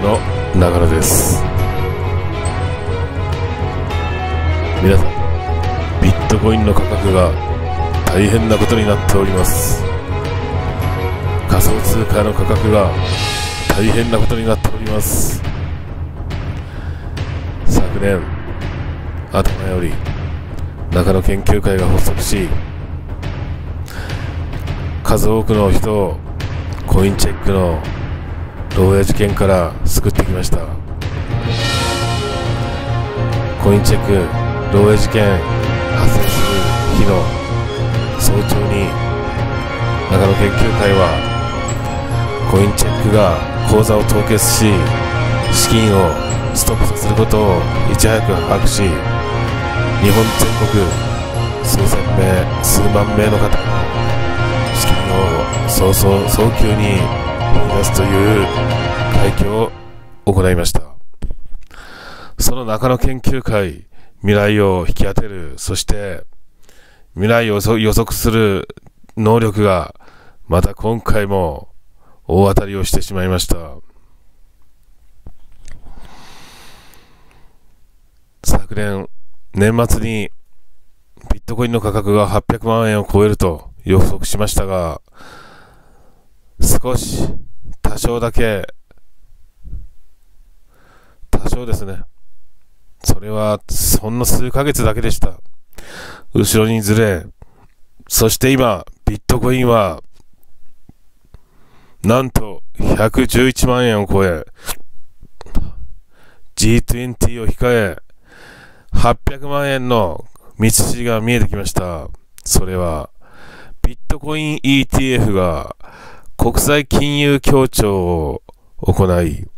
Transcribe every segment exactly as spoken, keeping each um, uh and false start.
の長野です。皆さん、ビットコインの価格が大変なことになっております。仮想通貨の価格が大変なことになっております。昨年頭より中野研究会が発足し、数多くの人をコインチェックの漏洩事件から救ってきました。コインチェック漏洩事件発生する日の早朝に中野研究会はコインチェックが口座を凍結し、資金をストップさせることをいち早く把握し、日本全国数千名数万名の方の資金を早々早急に踏み出すという快挙を行いました。その中野研究会、未来を引き当てる、そして未来を予測する能力がまた今回も大当たりをしてしまいました。昨年年末にビットコインの価格がはっぴゃくまんえんを超えると予測しましたが、少し多少だけ多少ですね、それはほんの数ヶ月だけでした。後ろにずれ、そして今ビットコインはなんとひゃくじゅういちまんえんを超え、 ジーにじゅう を控えはっぴゃくまんえんの道筋が見えてきました。それはビットコイン イーティーエフ が国際金融協調を行い、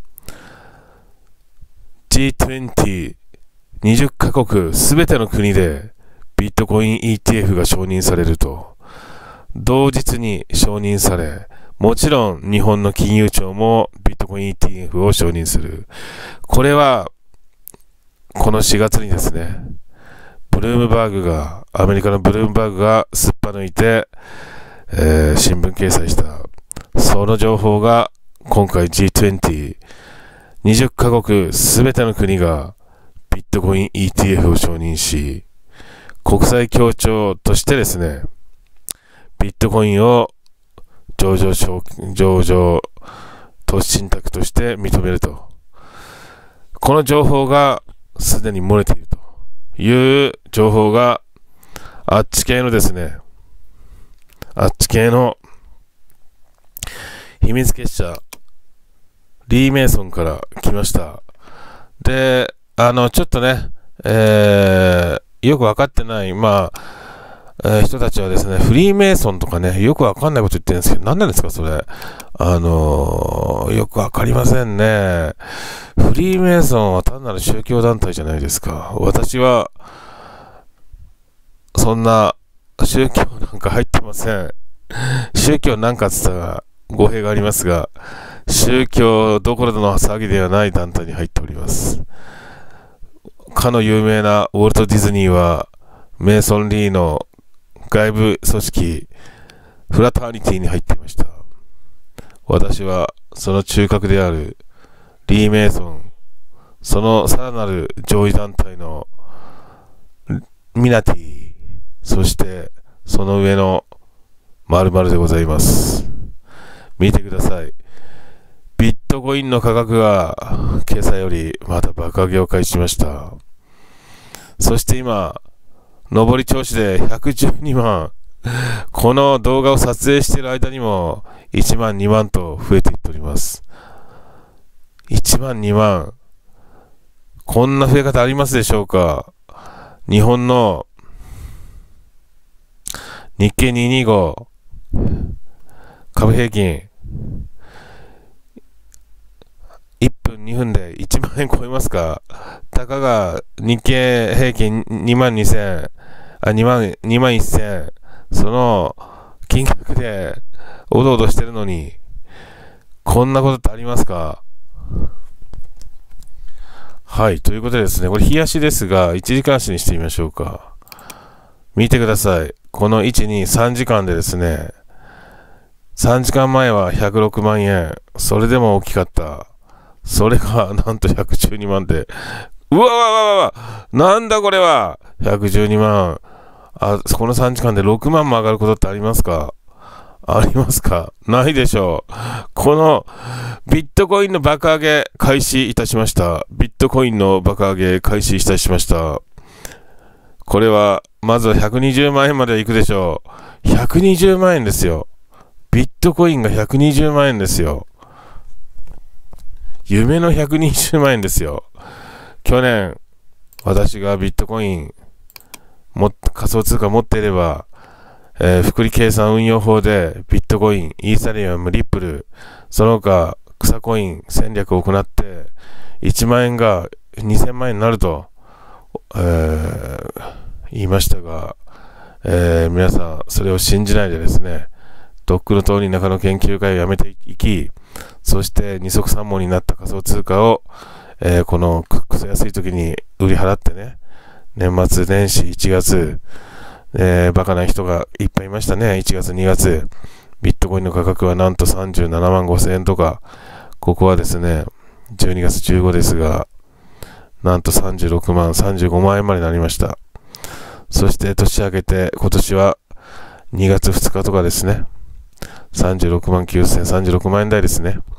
ジーにじゅう にじゅっかこくすべての国でビットコイン イーティーエフ が承認されると同日に承認され、もちろん日本の金融庁もビットコイン イーティーエフ を承認する。これはこのしがつにですね、ブルームバーグが、アメリカのブルームバーグがすっぱ抜いて、えー、新聞掲載した。その情報が今回 ジーにじゅう、にじゅっかこくすべての国がビットコイン イーティーエフ を承認し、国際協調としてですね、ビットコインを上場上場投資信託として認めると。この情報がすでに漏れているという情報があっち系のですね、あっち系の秘密結社リー・メイソンから来ました。で、あのちょっとね、えー、よくわかってない、まあえー、人たちはですね、フリーメイソンとかね、よくわかんないこと言ってるんですけど、何なんですかそれ。あのー、よくわかりませんね。フリーメイソンは単なる宗教団体じゃないですか。私はそんな宗教なんか入ってません。宗教なんかって言ったら語弊がありますが、宗教どころの騒ぎではない団体に入っております。かの有名なウォルト・ディズニーはメイソン・リーの外部組織フラターニティに入っていました。私はその中核であるリー・メイソン、そのさらなる上位団体のミナティ、そしてその上の〇〇でございます。見てください。ビットコインの価格が今朝よりまた爆上げを開始しました。そして今上り調子でひゃくじゅうにまん、この動画を撮影している間にもいちまんにまんと増えていっております。いちまんにまん、こんな増え方ありますでしょうか。日本の日経にひゃくにじゅうご株平均いっぷんにふんでいちまんえん超えますか。たかが日経平均にまんにせん、あ、2万、にまんせん、その金額でおどおどしてるのに、こんなことってありますか。はい、ということでですね、これ日足ですが、いちじかん足にしてみましょうか。見てください。このいち、に、さんじかんでですね、さんじかんまえはひゃくろくまんえん、それでも大きかった。 それがなんとひゃくじゅうにまんで、うわわわわわ、なんだこれは、ひゃくじゅうにまん。あ、このさんじかんでろくまんも上がることってありますか？ありますか？ないでしょう。このビットコインの爆上げ開始いたしました。ビットコインの爆上げ開始いたしました。これは、まずはひゃくにじゅうまんえんまで行くでしょう。ひゃくにじゅうまんえんですよ。ビットコインがひゃくにじゅうまんえんですよ。夢のひゃくにじゅうまんえんですよ。去年、私がビットコイン、も仮想通貨持っていれば、えー、複利計算運用法でビットコイン、イーサリアム、リップル、その他草コイン戦略を行っていちまんえんがにせんまんえんになると、えー、言いましたが、えー、皆さんそれを信じないでですね、とっくの通り中の研究会をやめていき、そして二足三文になった仮想通貨を、えー、このくそ安い時に売り払ってね、年末年始いちがつ、えー、バカな人がいっぱいいましたね。いちがつにがつビットコインの価格はなんとさんじゅうななまんごせんえんとか、ここはですねじゅうにがつじゅうごですが、なんとさんじゅうろくまんさんじゅうごまんえんまでなりました。そして年明けて今年はにがつふつかとかですね、さんじゅうろくまんきゅうせんさんじゅうろくまんえん台ですね。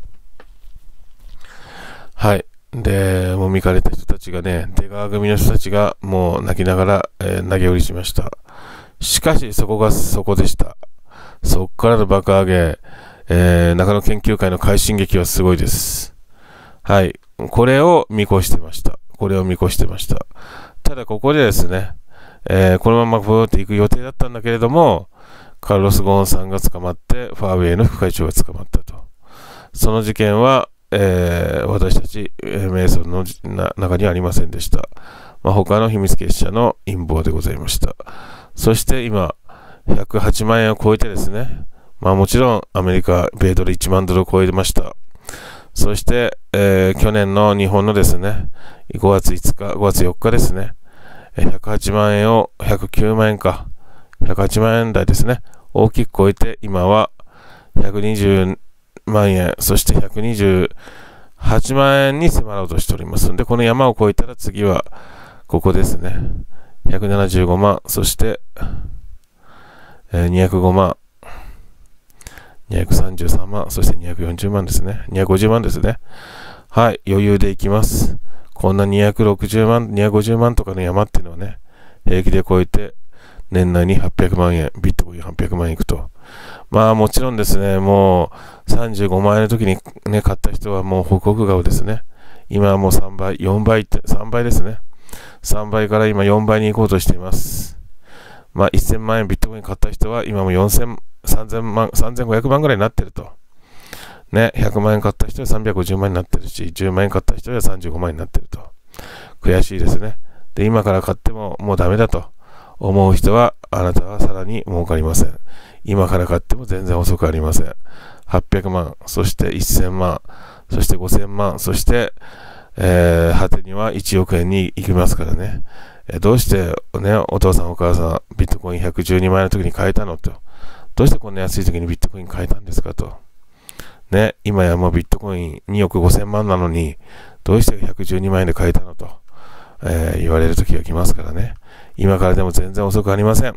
はい。で、もう見かれた人たちがね、出川組の人たちがもう泣きながら、えー、投げ売りしました。しかしそこがそこでした。そこからの爆上げ、えー、中野研究会の快進撃はすごいです。はい。これを見越してました。これを見越してました。ただここでですね、えー、このままブーっていく予定だったんだけれども、カルロス・ゴーンさんが捕まって、ファーウェイの副会長が捕まったと。その事件は、えー、私たち、えー、メイソンのな中にはありませんでした。まあ、他の秘密結社の陰謀でございました。そして今、ひゃくはちまんえんを超えてですね、まあもちろんアメリカ、米ドルいちまんドルを超えました。そして、えー、去年の日本のですね、ごがついつか、ごがつよっかですね、ひゃくはちまんえんをひゃくきゅうまんえんか、ひゃくはちまんえん台ですね、大きく超えて、今はひゃくにじゅうまんえん、そしてひゃくにじゅうはちまんえんに迫ろうとしておりますので、この山を越えたら次はここですね。ひゃくななじゅうごまん、そして、えー、にひゃくごまん、にひゃくさんじゅうさんまん、そしてにひゃくよんじゅうまんですね。にひゃくごじゅうまんですね。はい、余裕でいきます。こんなにひゃくろくじゅうまん、にひゃくごじゅうまんとかの山っていうのはね、平気で超えて、年内にはっぴゃくまんえん、ビットコインはっぴゃくまんえんいくと。まあもちろんですね、もうさんじゅうごまんえんの時にね、買った人はもう報告顔ですね。今はもうさんばい、よんばいって、さんばいですね。さんばいから今よんばいに行こうとしています。まあせんまんえんビットコイン買った人は今もよんせん、さんぜんまん、さんぜんごひゃくまんぐらいになってると。ね、ひゃくまんえん買った人はさんびゃくごじゅうまんになってるし、じゅうまんえん買った人はさんじゅうごまんになってると。悔しいですね。で、今から買ってももうダメだと思う人は、あなたはさらに儲かりません。今から買っても全然遅くありません。はっぴゃくまん、そしてせんまん、そしてごせんまん、そして、えー、果てにはいちおくえんに行きますからね。えー、どうして、ね、お父さんお母さん、ビットコインひゃくじゅうにまんえんの時に買えたのと。どうしてこんな安い時にビットコイン買えたんですかと。ね、今やもうビットコインにおくごせんまんなのに、どうしてひゃくじゅうにまんえんで買えたのと、えー、言われる時が来ますからね。今からでも全然遅くありません。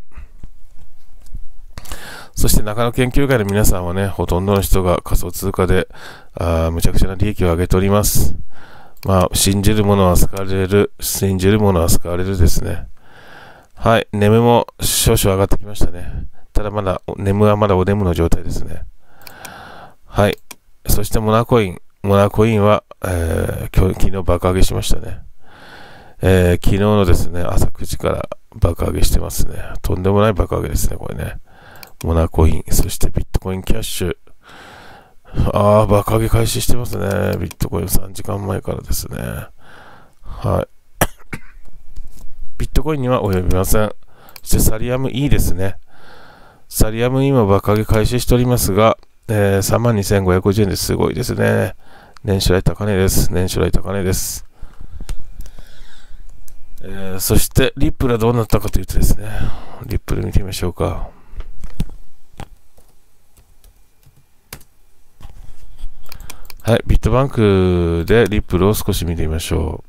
そして中野研究会の皆さんはね、ほとんどの人が仮想通貨であむちゃくちゃな利益を上げております。まあ、信じる者は救われる、信じる者は救われるですね。はい、ネムも少々上がってきましたね。ただまだ、ネムはまだおデムの状態ですね。はい、そしてモナコイン、モナコインは、えー、今日昨日爆上げしましたね。えー、昨日のですね、朝くじから爆上げしてますね。とんでもない爆上げですね、これね。モナコイン、そしてビットコインキャッシュ。ああ、爆上げ開始してますね。ビットコインさんじかんまえからですね。はい。ビットコインには及びません。そしてサリアム E ですね。サリアム E も爆上げ開始しておりますが、えー、さんまんにせんごひゃくごじゅうえんですごいですね。年初来高値です。年初来高値です。えー、そしてリップルはどうなったかというとですね、リップル見てみましょうか。 はい、ビットバンクでリップルを少し見てみましょ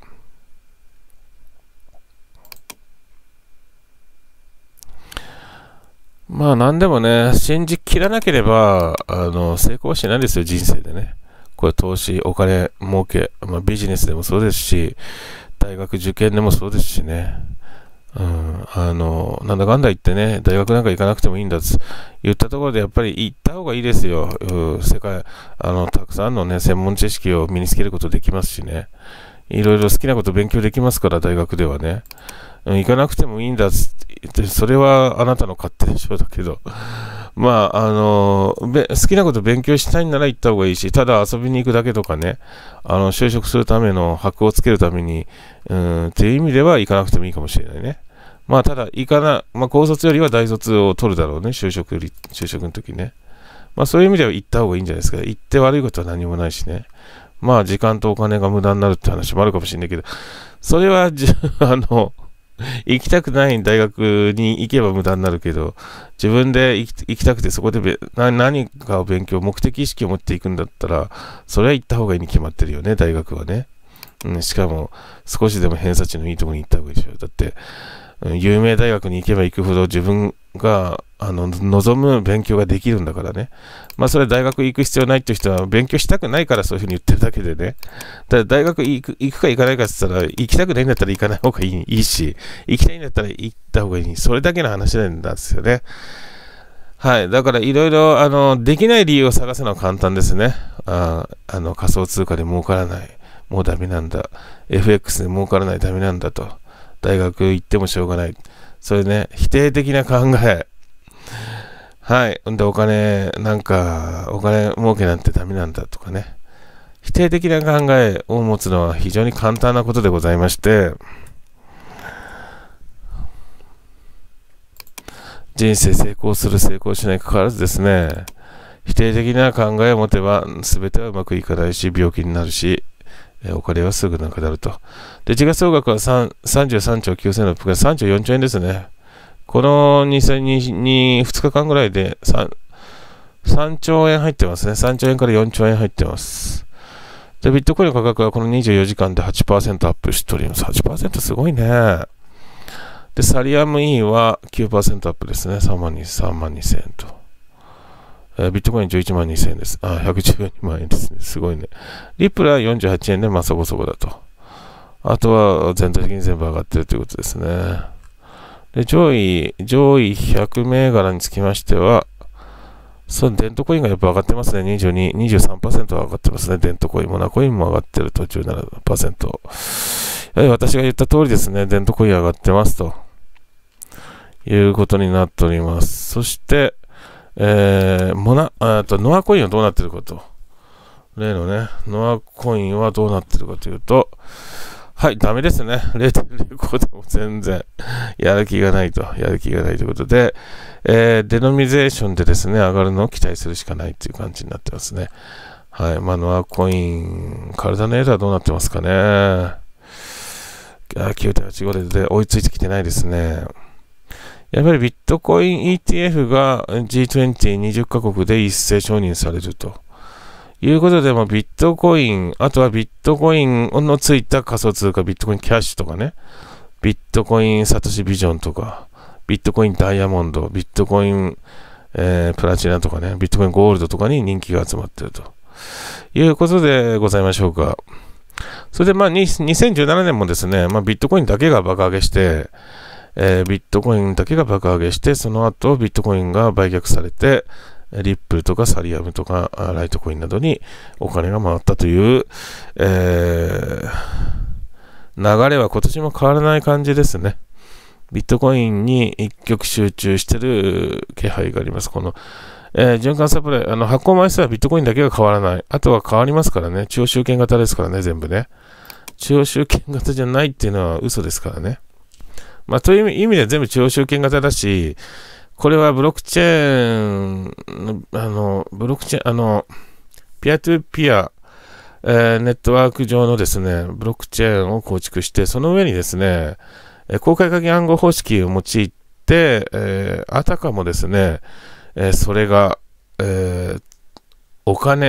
う。まあ何でもね、信じきらなければあの成功はしないですよ、人生でね。これ投資、お金儲け、まあ、ビジネスでもそうですし、大学受験でもそうですしね。うん、あの、なんだかんだ言ってね、大学なんか行かなくてもいいんだって言ったところで、やっぱり行った方がいいですよ。うん、世界、あの、たくさんのね、専門知識を身につけることできますしね。いろいろ好きなこと勉強できますから、大学ではね。うん、行かなくてもいいんだっつって言って、それはあなたの勝手でしょうだけど。まあ、あの、好きなこと勉強したいなら行った方がいいし、ただ遊びに行くだけとかね、あの、就職するための箔をつけるために、うん、っていう意味では行かなくてもいいかもしれないね。まあ、ただ、行かな、まあ、高卒よりは大卒を取るだろうね、就職より、就職の時ね。まあ、そういう意味では行った方がいいんじゃないですか。行って悪いことは何もないしね。まあ、時間とお金が無駄になるって話もあるかもしれないけど、それは、じあの、行きたくない大学に行けば無駄になるけど、自分で行き、行きたくてそこでべな何かを勉強、目的意識を持っていくんだったら、それは行った方がいいに決まってるよね、大学はね。うん、しかも、少しでも偏差値のいいところに行った方がいいでしょ。だって、有名大学に行けば行くほど自分があの望む勉強ができるんだからね。まあそれ大学行く必要ないっていう人は勉強したくないからそういうふうに言ってるだけでね。だから大学行く、行くか行かないかって言ったら行きたくないんだったら行かない方がいい、いいし、行きたいんだったら行った方がいい。それだけの話なんですよね。はい。だからいろいろあのできない理由を探すのは簡単ですね。ああの仮想通貨で儲からない。もうダメなんだ。エフエックス で儲からないダメなんだと。大学行ってもしょうがない。そういうね、否定的な考え。はい。んで、お金、なんか、お金儲けなんてダメなんだとかね。否定的な考えを持つのは非常に簡単なことでございまして、人生成功する、成功しないかかわらずですね、否定的な考えを持てば、全てはうまくいかないし、病気になるし、お金はすぐなくなると。で、時価総額はさんじゅうさんちょうきゅうせんろっぴゃくさんじゅうよんちょうえんですね。このにせんにじゅうに、ふつかかんぐらいで 3, さんちょうえん入ってますね。さんちょうえんからよんちょうえん入ってます。で、ビットコインの価格はこのにじゅうよじかんで はちパーセント アップしております。はちパーセント すごいね。で、サリアム E は きゅうパーセント アップですね。さんまんにせんえんと。ビットコインじゅういちまんにせんえんです。あ、ひゃくじゅうにまんえんですね。すごいね。リップルはよんじゅうはちえんで、まあそこそこだと。あとは全体的に全部上がってるということですね。で、上位、上位ひゃくめいがらにつきましては、そのデントコインがやっぱ上がってますね。にじゅうに、にじゅうさんパーセント 上がってますね。デントコイン。モナコインも上がってるとじゅうななパーセント。私が言った通りですね。デントコイン上がってますと。いうことになっております。そして、えー、モナ、あと、ノアコインはどうなってるかと。例のね、ノアコインはどうなってるかというと、はい、ダメですね。れいてんゼロご でも全然やる気がないと。やる気がないということで、えー、デノミゼーションでですね、上がるのを期待するしかないという感じになってますね。はい、まあ、ノアコイン、体のエラーどうなってますかね。きゅうてんはちご で追いついてきてないですね。やっぱりビットコイン イーティーエフ が ジーにじゅう、にじゅっかこくで一斉承認されるということで、もビットコイン、あとはビットコインのついた仮想通貨、ビットコインキャッシュとかね、ビットコインサトシビジョンとか、ビットコインダイヤモンド、ビットコイン、えー、プラチナとかね、ビットコインゴールドとかに人気が集まっているということでございましょうか。それでまあにせんじゅうななねんもですね、まあ、ビットコインだけが爆上げして、えー、ビットコインだけが爆上げして、その後ビットコインが売却されて、リップルとかサリアムとかライトコインなどにお金が回ったという、えー、流れは今年も変わらない感じですね。ビットコインに一極集中している気配があります。この、えー、循環サプライ、あの発行枚数はビットコインだけが変わらない。あとは変わりますからね。中央集権型ですからね、全部ね。中央集権型じゃないっていうのは嘘ですからね。まあ、という意味で全部中央集権型だし、これはブロックチェーン、あの、ブロックチェーン、あの、ピアトゥーピア、えー、ネットワーク上のですね、ブロックチェーンを構築して、その上にですね、公開鍵暗号方式を用いて、えー、あたかもですね、えー、それが、えー、お金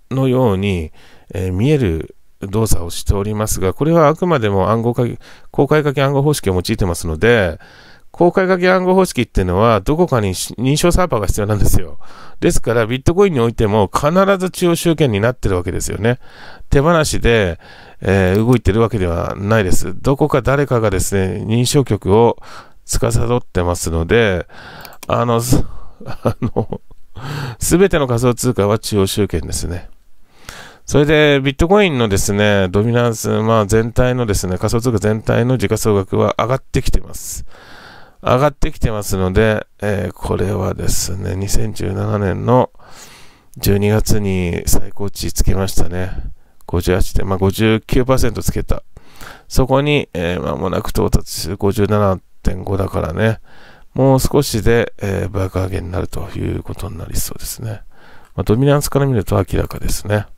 のように、えー、見える動作をしておりますが、これはあくまでも暗号化公開書き暗号方式を用いてますので、公開書き暗号方式っていうのはどこかに認証サーバーが必要なんですよ。ですからビットコインにおいても必ず中央集権になってるわけですよね。手放しで、えー、動いてるわけではないです。どこか誰かがですね、認証局を司ってますので、あの、あの、すべての仮想通貨は中央集権ですね。それで、ビットコインのですね、ドミナンス、まあ全体のですね、仮想通貨全体の時価総額は上がってきてます。上がってきてますので、えー、これはですね、にせんじゅうななねんのじゅうにがつに最高値つけましたね。ごじゅうはちてん、まあ ごじゅうきゅうパーセント つけた。そこに、えー、間もなく到達する ごじゅうななてんご だからね、もう少しで、えー、爆上げになるということになりそうですね。まあ、ドミナンスから見ると明らかですね。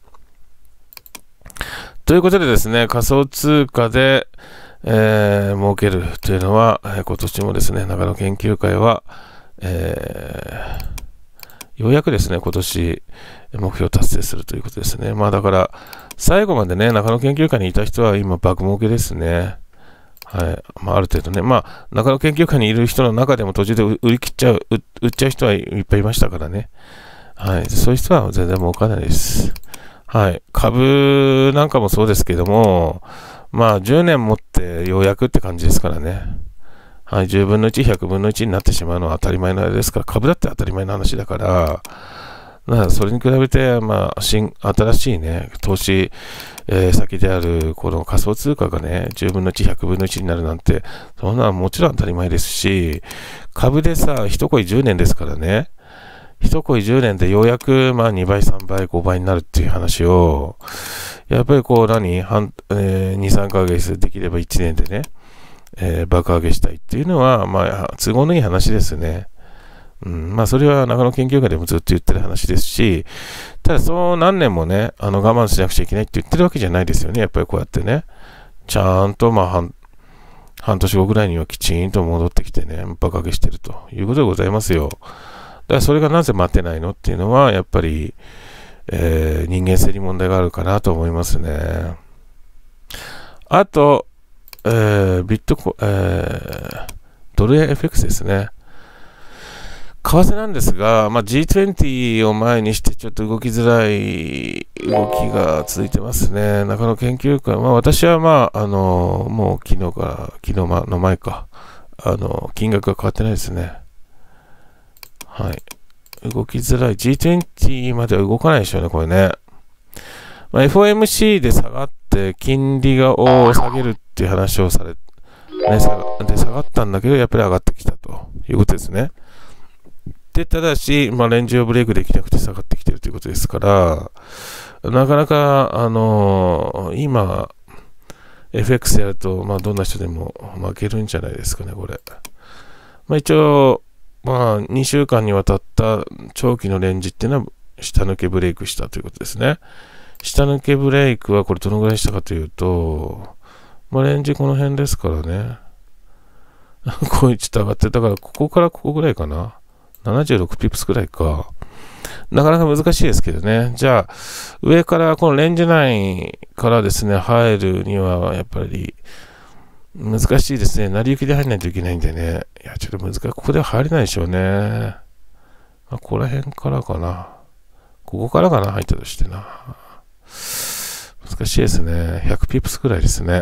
ということでですね、仮想通貨で、えー、儲けるというのは、えー、今年もですね、長野研究会は、えー、ようやくですね、今年目標達成するということですね。まあだから、最後までね、長野研究会にいた人は今、爆儲けですね。はい。まあ、ある程度ね、まあ、長野研究会にいる人の中でも途中で売り切っちゃう、売っちゃう人はいっぱいいましたからね。はい。そういう人は全然儲かんないです。はい。株なんかもそうですけども、まあ、じゅうねん持ってようやくって感じですからね。はい。じゅうぶんのいち、ひゃくぶんのいちになってしまうのは当たり前のあれですから、株だって当たり前の話だから、だからそれに比べて、まあ、新、新しいね、投資、えー、先である、この仮想通貨がね、じゅうぶんのいち、ひゃくぶんのいちになるなんて、そんなのもちろん当たり前ですし、株でさ、一恋じゅうねんですからね、一恋じゅうねんでようやく、まあ、にばい、さんばい、ごばいになるっていう話を、やっぱりこう何、半えー、に、さんかげつできればいちねんでね、えー、爆上げしたいっていうのは、まあ、都合のいい話ですね。うん、まあ、それは長野研究会でもずっと言ってる話ですし、ただそう何年もね、あの我慢しなくちゃいけないって言ってるわけじゃないですよね。やっぱりこうやってね、ちゃんとまあ半、半年後ぐらいにはきちんと戻ってきてね、爆上げしてるということでございますよ。だからそれがなぜ待てないのっていうのは、やっぱり、えー、人間性に問題があるかなと思いますね。あと、えー、ビットコ、えー、ドル円 エフエックス ですね。為替なんですが、まあ、ジートゥエンティー を前にしてちょっと動きづらい動きが続いてますね。中野研究会、まあ、私はまあ、あの、もう昨日から、昨日の前か、あの、金額が変わってないですね。はい。動きづらい。ジートゥエンティー までは動かないでしょうね、これね。まあ、エフオーエムシー で下がって、金利がを下げるっていう話をされ、ね、下がで下がったんだけど、やっぱり上がってきたということですね。で、ただし、まあ、レンジをブレイクできなくて下がってきているということですから、なかなか、あのー、今、エフエックス やると、まあ、どんな人でも負けるんじゃないですかね、これ。まあ、一応、まあ、にしゅうかんにわたった長期のレンジっていうのは、下抜けブレイクしたということですね。下抜けブレイクはこれどのぐらいしたかというと、まあ、レンジこの辺ですからね。こういうちょっと上がって、だからここからここぐらいかな。ななじゅうろくピップスくらいか。なかなか難しいですけどね。じゃあ、上からこのレンジ内からですね、入るにはやっぱり難しいですね。成り行きで入らないといけないんでね。いや、ちょっと難しい。ここでは入れないでしょうね。まあ、ここら辺からかな。ここからかな、入ったとしてな。難しいですね。ひゃくピップスくらいですね。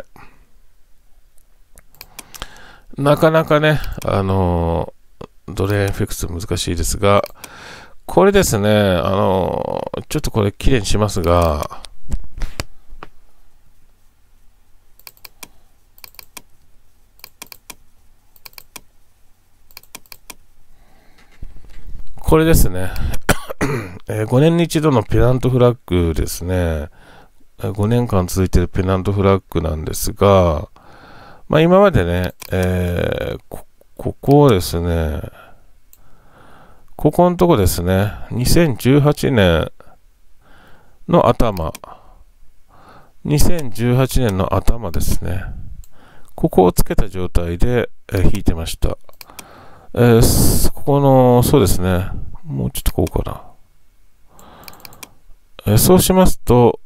なかなかね、あのー、ドル円 エフエックス 難しいですが、これですね、あの、ちょっとこれきれいにしますが、これですね、ごねんに一度のペナントフラッグですね、ごねんかん続いているペナントフラッグなんですが、まあ今までね、えー、こここをですね、ここのとこですね、にせんじゅうはちねんの頭、にせんじゅうはちねんの頭ですね、ここをつけた状態で、えー、引いてました。えー、ここの、そうですね、もうちょっとこうかな。 えー、そうしますと、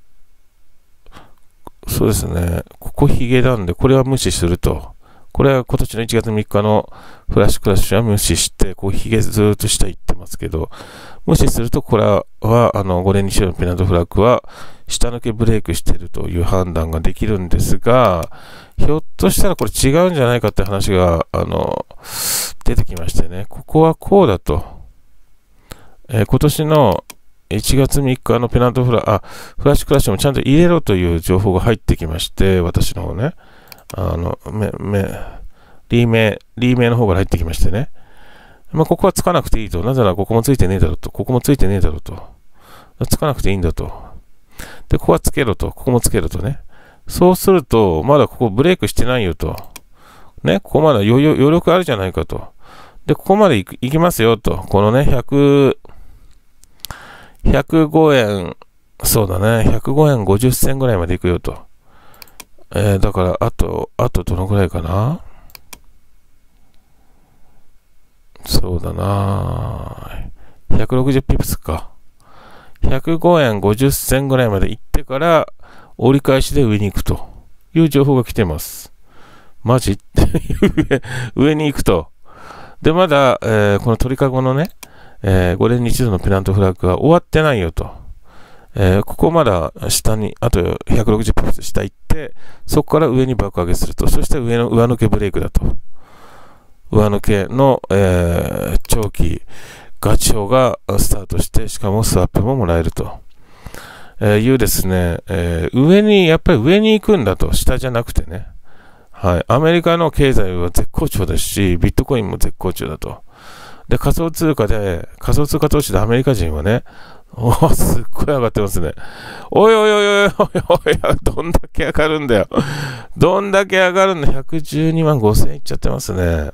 そうですね、ここヒゲなんで、これは無視すると。これは今年のいちがつみっかのフラッシュクラッシュは無視して、こうヒゲずーっと下行ってますけど、無視すると、これは、あの、ごねんにちのペナントフラッグは、下抜けブレイクしているという判断ができるんですが、ひょっとしたらこれ違うんじゃないかって話が、あの、出てきましてね、ここはこうだと。えー、今年のいちがつみっかのペナントフラあフラッシュクラッシュもちゃんと入れろという情報が入ってきまして、私の方ね、あの、め、め、リーメイ、リーメイの方から入ってきましてね。まあ、ここはつかなくていいと。なぜならここもついてねえだろうと。ここもついてねえだろうと。つかなくていいんだと。で、ここはつけろと。ここもつけろとね。そうすると、まだここブレイクしてないよと。ね、ここまだ余裕、余力あるじゃないかと。で、ここまで行く行きますよと。このね、ひゃく、ひゃくごえん、そうだね、ひゃくごえんごじゅっせんぐらいまで行くよと。えー、だから、あと、あとどのぐらいかな？そうだな、ひゃくろくじゅうピプスか。ひゃくごえんごじゅっせんぐらいまで行ってから、折り返しで上に行くという情報が来てます。マジって上に行くと。で、まだ、えー、この鳥かごのね、えー、ごねんにちどのペナントフラッグが終わってないよと。えー、ここまだ下に、あとひゃくろくじゅうピプス下行って、そこから上に爆上げすると。そして上の上抜けブレイクだと。上抜けの、えー、長期ガチ表がスタートして、しかもスワップももらえると。えー、いうですね、えー、上に、やっぱり上に行くんだと。下じゃなくてね。はい。アメリカの経済は絶好調ですし、ビットコインも絶好調だと。で、仮想通貨で、仮想通貨投資でアメリカ人はね、おー、すっごい上がってますね。おいおいおいおいおいおい、どんだけ上がるんだよ。どんだけ上がるんだ。ひゃくじゅうにまんごせんいっちゃってますね。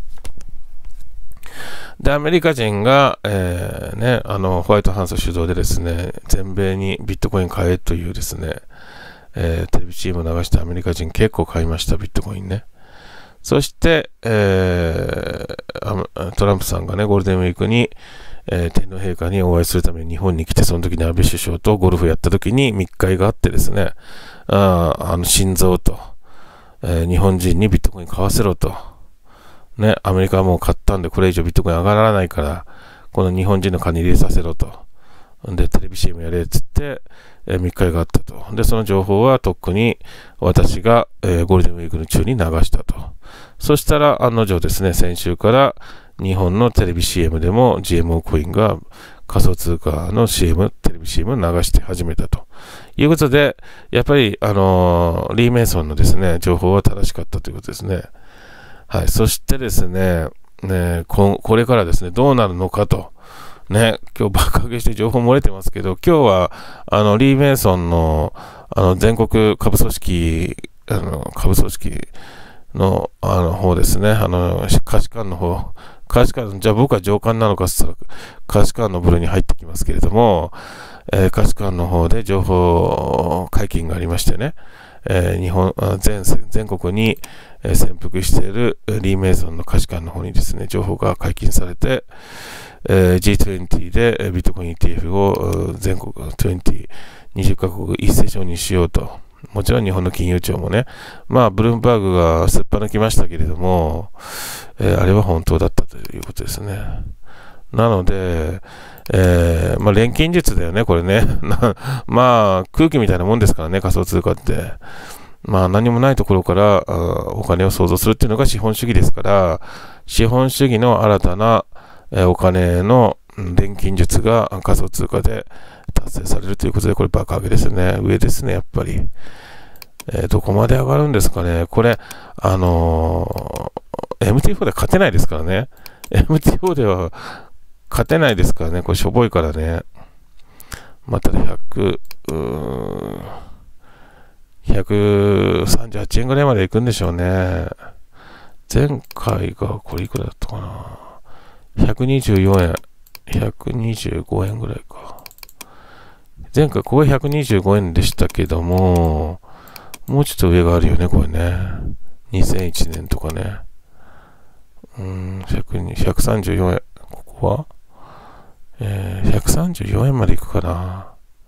で、アメリカ人が、えー、ね、あの、ホワイトハウス主導でですね、全米にビットコイン買えというですね、えー、テレビ シーエム を流してアメリカ人結構買いました、ビットコインね。そして、えー、トランプさんがね、ゴールデンウィークに、えー、天皇陛下にお会いするために日本に来て、その時に安倍首相とゴルフやった時に密会があってですね、あ, あの心臓と、えー、日本人にビットコイン買わせろと。ね、アメリカはもう買ったんで、これ以上ビットコイン上がらないから、この日本人の金入れさせろと。で、テレビ シーエム やれっつって、えー、密会があったと。で、その情報はとっくに私が、えー、ゴールデンウィークの中に流したと。そしたら案の定ですね、先週から日本のテレビ シーエム でも ジーエムオー コインが仮想通貨の シーエム、テレビ シーエム を流して始めたということで、やっぱり、あのー、リー・メイソンのですね、情報は正しかったということですね。はい。そしてですね、ね、こ、これからですね、どうなるのかと。ね、今日爆上げして情報漏れてますけど、今日は、あの、リー・メイソンの、あの、全国株組織、あの、株組織の、あの、方ですね、あの、可視官の方、可視官、じゃあ僕は上官なのかって言ったら、可視官の部類に入ってきますけれども、えー、可視官の方で情報解禁がありましてね、えー、日本、全、全国に、えー、潜伏しているリー・メイソンの可視官の方にですね、情報が解禁されて、えー、ジーにじゅう でビットコイン イーティーエフ を全国にじゅう、にじゅっカ国一斉承認しようと。もちろん日本の金融庁もね、まあ、ブルームバーグがすっぱ抜きましたけれども、えー、あれは本当だったということですね。なので、えー、まあ、錬金術だよね、これね。まあ、空気みたいなもんですからね、仮想通貨って。まあ、何もないところからお金を創造するっていうのが資本主義ですから、資本主義の新たなお金の錬金術が仮想通貨で達成されるということで、これ爆上げですね。上ですね、やっぱり。えー、どこまで上がるんですかね。これ、あのー、エムティーフォー で勝てないですからね。エムティーフォー では勝てないですからね。これしょぼいからね。またひゃく、うーん、ひゃくさんじゅうはちえんぐらいまで行くんでしょうね。前回がこれいくらだったかな。ひゃくにじゅうよえん、ひゃくにじゅうごえんぐらいか。前回ここひゃくにじゅうごえんでしたけども、もうちょっと上があるよね、これね。にせんいちねんとかね。うーん、ひゃくにひゃくさんじゅうよえん。ここは、えー、ひゃくさんじゅうよえんまでいくかな。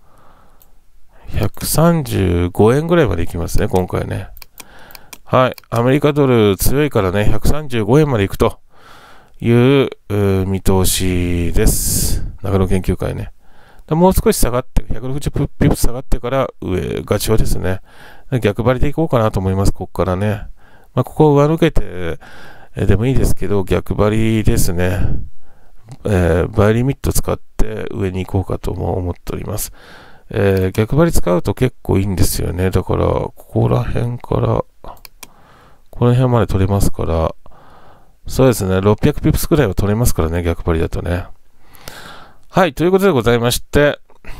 ひゃくさんじゅうごえんぐらいまでいきますね、今回ね。はい。アメリカドル強いからね、ひゃくさんじゅうごえんまでいくという見通しです。中野研究会ね。もう少し下がって、ひゃくろくじゅうピプス下がってから上、ガチはですね。逆張りでいこうかなと思います、ここからね。まあ、ここを上抜けてでもいいですけど、逆張りですね。えー、バイリミット使って上に行こうかとも思っております。えー、逆張り使うと結構いいんですよね。だから、ここら辺から、この辺まで取れますから、そうですね、ろっぴゃくピプスくらいは取れますからね、逆張りだとね。はい、ということでございまして、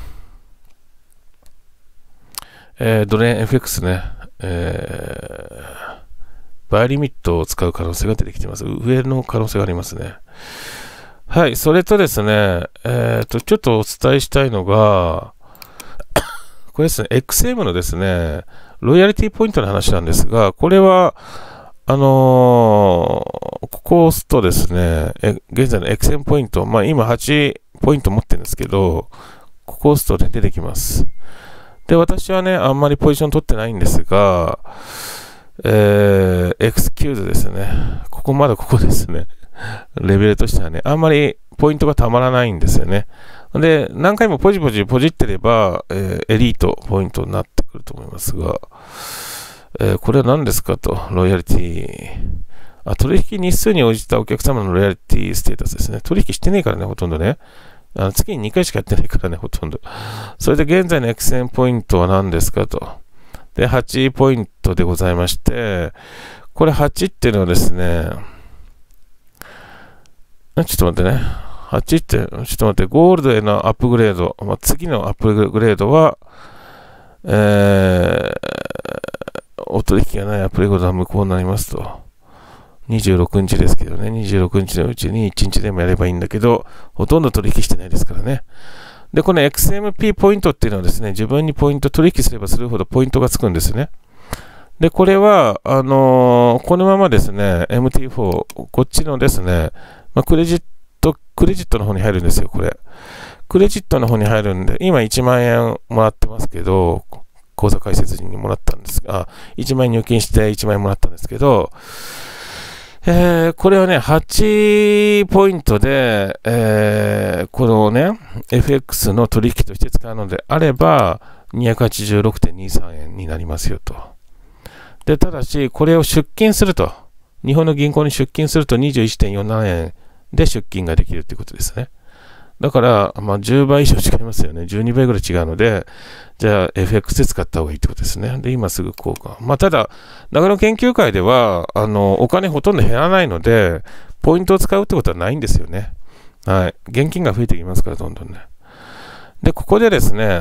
えー、ドル円 エフエックス ね、えー、バイリミットを使う可能性が出てきています。上の可能性がありますね。はい、それとですね、えーと、ちょっとお伝えしたいのが、これですね、エックスエム のですね、ロイヤリティポイントの話なんですが、これは、あのー、ここを押すとですね、え現在の エックスエム ポイント、まあ今はちポイント持ってるんですけど、ここを押すと、ね、出てきます。で、私はね、あんまりポジション取ってないんですが、えー、エクスキューズですね。ここまだここですね。レベルとしてはね、あんまりポイントがたまらないんですよね。で、何回もポジポジポジってれば、えー、エリートポイントになってくると思いますが、えー、これは何ですかと、ロイヤリティ。あ、取引日数に応じたお客様のロイヤリティステータスですね。取引してねえからね、ほとんどね。あの月ににかいしかやってないからね、ほとんど。それで現在の エックスエム ポイントは何ですかと。で、はちポイントでございまして、これはちっていうのはですね、ちょっと待ってね。はちって、ちょっと待って、ゴールドへのアップグレード。まあ、次のアップグレードは、えー、お取引がないアップグレードは無効になりますと。にじゅうろくにちですけどね、にじゅうろくにちのうちにいちにちでもやればいいんだけど、ほとんど取引してないですからね。で、この エックスエムピー ポイントっていうのはですね、自分にポイント取引すればするほどポイントがつくんですね。で、これは、あのー、このままですね、エムティーフォー、こっちのですね、まあ、クレジット、クレジットの方に入るんですよ、これ。クレジットの方に入るんで、今いちまんえんもらってますけど、口座開設時にもらったんですが、いちまんえん入金していちまんえんもらったんですけど、えー、これはね、はちポイントで、えー、このね、エフエックス の取引として使うのであれば、にひゃくはちじゅうろくてんにさんえんになりますよと。で、ただし、これを出金すると、日本の銀行に出金すると にじゅういちてんよんななえんで出金ができるということですね。だから、まあ、じゅうばい以上違いますよね。じゅうにばいぐらい違うので、じゃあ エフエックス で使った方がいいってことですね。で、今すぐ交換。まあ、ただ、長野研究会では、あの、お金ほとんど減らないので、ポイントを使うってことはないんですよね。はい。現金が増えてきますから、どんどんね。で、ここでですね、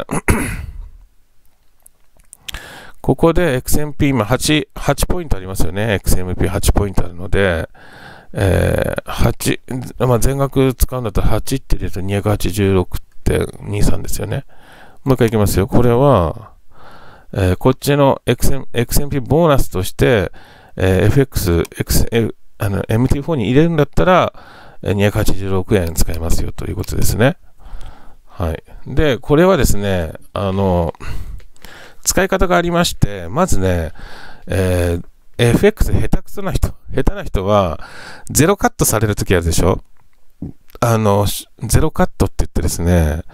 ここで エックスエムピー、今はち、はちポイントありますよね。エックスエムピーはち ポイントあるので、えー、はち、まあ、全額使うんだったらはちって入れると にひゃくはちじゅうろくてんにさん ですよね。もう一回いきますよ。これは、えー、こっちの エックスエム、エックスエムピー ボーナスとして、えー、エフエックス、X、あの エムティーフォー に入れるんだったら、にひゃくはちじゅうろくえん使えますよということですね。はい。で、これはですね、あの、使い方がありまして、まずね、えー、エフエックス 下手くそな人、下手な人は、ゼロカットされるときあるでしょ？あの、ゼロカットって言ってですね、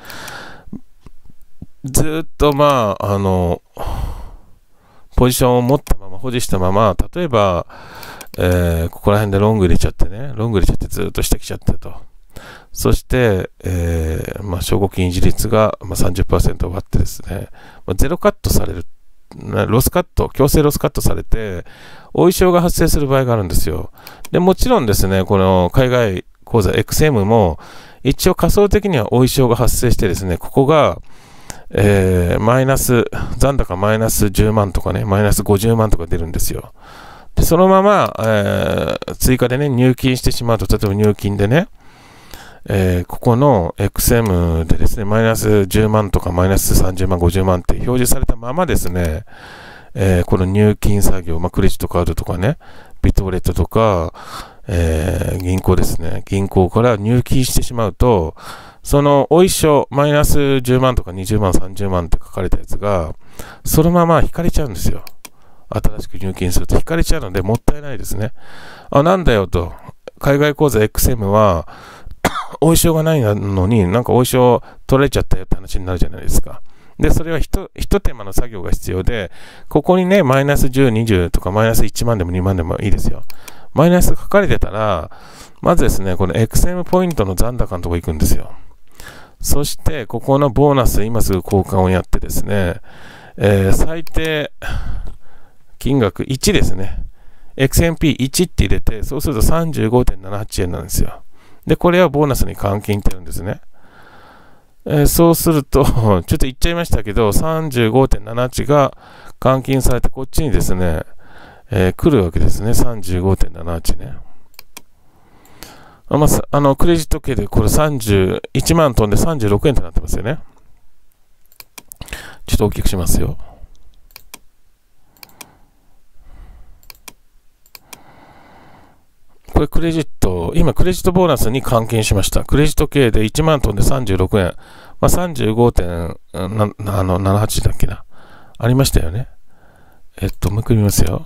ずっとまあ、あの、ポジションを持ったまま、保持したまま、例えば、えー、ここら辺でロング入れちゃってね、ロング入れちゃってずっとしてきちゃってと。そして、えー、まあ、証拠金維持率が、まあ、さんじゅっパーセント 割ってですね、まあ、ゼロカットされる、ロスカット、強制ロスカットされて、追い証が発生する場合があるんですよ。で、もちろんですね、この海外口座 エックスエム も、一応仮想的には追い証が発生してですね、ここが、えー、マイナス、残高マイナスじゅうまんとかね、マイナスごじゅうまんとか出るんですよ。で、そのまま、えー、追加でね、入金してしまうと、例えば入金でね、えー、ここの エックスエム でですね、マイナスじゅうまんとかマイナスさんじゅうまん、ごじゅうまんって表示されたままですね、えー、この入金作業、まあ、クレジットカードとかね、ビットウォレットとか、えー、銀行ですね、銀行から入金してしまうと、 そのお衣装、マイナスじゅうまんとかにじゅうまん、さんじゅうまんって書かれたやつが、そのまま引かれちゃうんですよ。新しく入金すると引かれちゃうので、もったいないですね。あ、なんだよと。海外口座 エックスエム は、お衣装がないのに、なんかお衣装取られちゃったよって話になるじゃないですか。で、それはひと、ひと手間の作業が必要で、ここにね、マイナスじゅう、にじゅうとかマイナスいちまんでもにまんでもいいですよ。マイナス書かれてたら、まずですね、この エックスエム ポイントの残高のとこ行くんですよ。そして、ここのボーナス、今すぐ交換をやってですね、えー、最低金額いちですね。エックスエムピーいち って入れて、そうすると さんじゅうごてんななはち 円なんですよ。で、これはボーナスに換金って言うんですね。えー、そうすると、ちょっと言っちゃいましたけど、さんじゅうごてんななはち が換金されて、こっちにですね、えー、来るわけですね。さんじゅうごてんななはち ね。あ、まあ、あの、クレジット系でこれさんじゅういちまん飛んでさんじゅうろくえんとなってますよね。ちょっと大きくしますよ。これクレジット、今クレジットボーナスに換金しました。クレジット系でいちまん飛んでさんじゅうろくえん。まあ、さんじゅうごてんななはち だっけな。ありましたよね。えっと、もう一回見ますよ。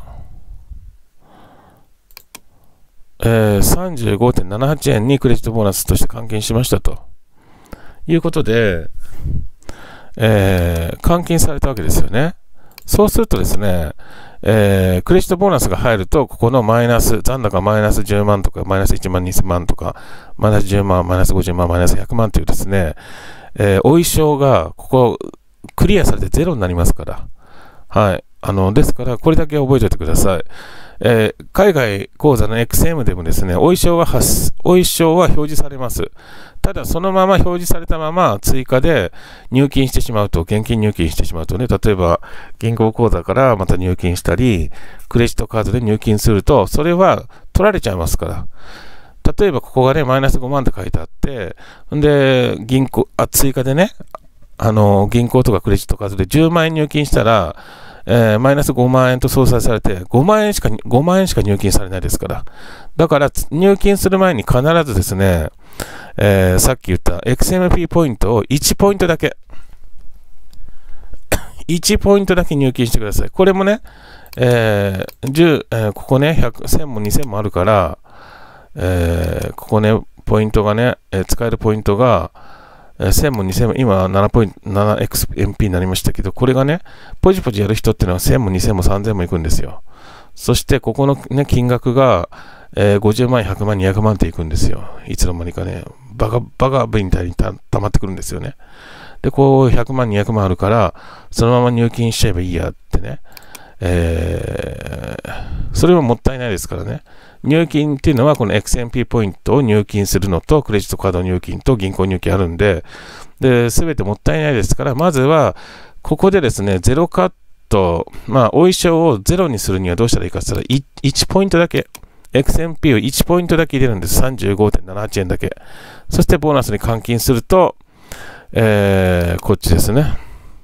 えー、さんじゅうごてんななはち 円にクレジットボーナスとして換金しましたということで、えー、換金されたわけですよね。そうするとですね、えー、クレジットボーナスが入ると、ここのマイナス、残高マイナスじゅうまんとか、マイナスいちまん、にまんとか、マイナスじゅうまん、マイナスごじゅうまん、マイナスひゃくまんというですね、えー、お衣装がここクリアされてゼロになりますから。はい。あの、ですから、これだけ覚えておいてください。えー、海外口座の エックスエム でもですね、お衣装は発、お衣装は表示されます。ただ、そのまま表示されたまま追加で入金してしまうと、現金入金してしまうとね、例えば銀行口座からまた入金したり、クレジットカードで入金すると、それは取られちゃいますから。例えば、ここがね、マイナスごまんって書いてあって、んで、銀行、あ、追加でね、あの、銀行とかクレジットカードでじゅうまんえん入金したら、えー、マイナスごまんえんと相殺されて、ごまんえんしか、ごまんえんしか入金されないですから。だから、入金する前に必ずですね、えー、さっき言った エックスエムピー ポイントをいちポイントだけ、いちポイントだけ入金してください。これもね、えー、じゅう、えー、ここね、ひゃく、せんもにせんもあるから、えー、ここね、ポイントがね、えー、使えるポイントが、せんもにせんも、今ななポイント、ななエックスエムピー になりましたけど、これがね、ポジポジやる人っていうのはせんもにせんもさんぜんもいくんですよ。そして、ここのね、金額が、えー、ごじゅうまん、ひゃくまん、にひゃくまんっていくんですよ。いつの間にかね、バカ、バカみたいにた溜まってくるんですよね。で、こう、ひゃくまん、にひゃくまんあるから、そのまま入金しちゃえばいいやってね。えー、それももったいないですからね。入金っていうのはこの エックスエムピー ポイントを入金するのとクレジットカード入金と銀行入金あるんで、で、すべてもったいないですから、まずはここでですね、ゼロカット、まあ、お衣装をゼロにするにはどうしたらいいかって言ったら、いちポイントだけ、エックスエムピー をいちポイントだけ入れるんです。さんじゅうごてんななはち 円だけ。そしてボーナスに換金すると、えー、こっちですね。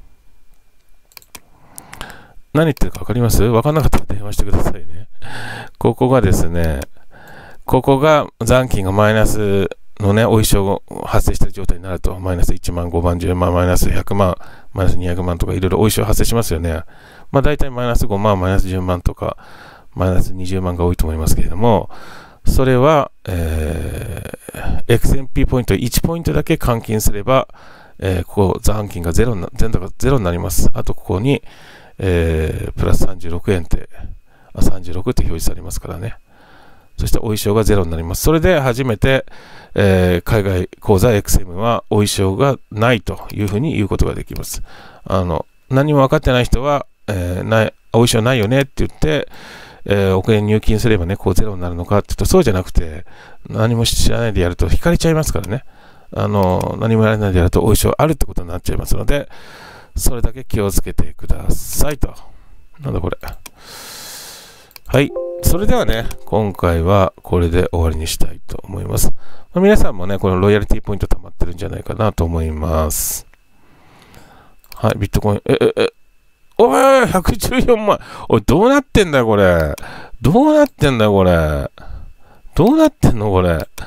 何言ってるか分かります？分かんなかったら電話してくださいね。ここがですね、ここが残金がマイナスのね、お衣装が発生している状態になると、マイナスいちまん、ごまん、じゅうまん、マイナスひゃくまん、マイナスにひゃくまんとかいろいろお衣装発生しますよね。まあ大体マイナスごまん、マイナスじゅうまんとか、マイナスにじゅうまんが多いと思いますけれども、それは、えー、エックスエムピー ポイントいちポイントだけ換金すれば、えー、ここ残金がゼロにな、全高がゼロになります。あとここに、えー、プラスさんじゅうろくえんって、あ、さんじゅうろくって表示されますからね。そしてお衣装がゼロになります。それで初めて、えー、海外口座 エックスエム はお衣装がないというふうに言うことができます。あの、何も分かってない人は、えー、ない、お衣装ないよねって言って、えー、お金入金すればね、こうゼロになるのかって言うと、そうじゃなくて、何も知らないでやると引かれちゃいますからね。あの、何もやらないでやるとお衣装あるってことになっちゃいますので、それだけ気をつけてくださいと。なんだこれ。はい。それではね、今回はこれで終わりにしたいと思います。まあ、皆さんもね、このロイヤリティポイント溜まってるんじゃないかなと思います。はい、ビットコイン、え、え、え、おい、ひゃくじゅうよんまん。おい、どうなってんだよ、これ。どうなってんだよ、これ。どうなってんの、これ。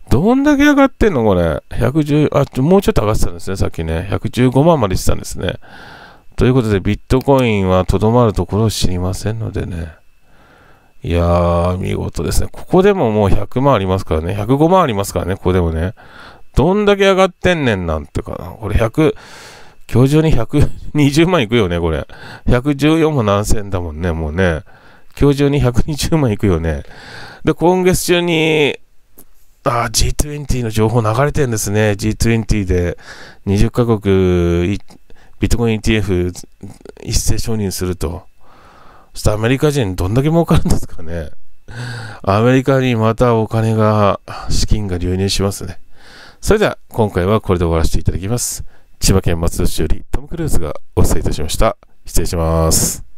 どんだけ上がってんのこれ。ひゃくじゅう、あ、もうちょっと上がってたんですね、さっきね。ひゃくじゅうごまんまでしてたんですね。ということで、ビットコインはとどまるところを知りませんのでね。いやー、見事ですね。ここでももうひゃくまんありますからね。ひゃくごまんありますからね、ここでもね。どんだけ上がってんねんなんてかな。これひゃく、今日中にひゃくにじゅうまんいくよね、これ。ひゃくじゅうよんまんななせんだもんね、もうね。今日中にひゃくにじゅうまんいくよね。で、今月中に、あ、ジートゥエンティー の情報流れてるんですね。ジートゥエンティー でにじゅっかこくビットコイン イーティーエフ 一斉承認すると。そしてアメリカ人どんだけ儲かるんですかね。アメリカにまたお金が、資金が流入しますね。それでは今回はこれで終わらせていただきます。千葉県松戸市よりトム・クルーズがお伝えいたしました。失礼します。